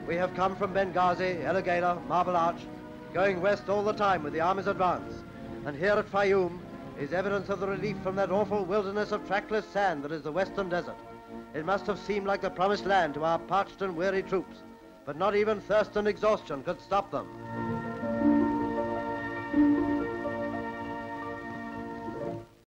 We have come from Benghazi, El Agheila, Marble Arch, going west all the time with the army's advance. And here at Fayoum is evidence of the relief from that awful wilderness of trackless sand that is the Western Desert. It must have seemed like the promised land to our parched and weary troops, but not even thirst and exhaustion could stop them.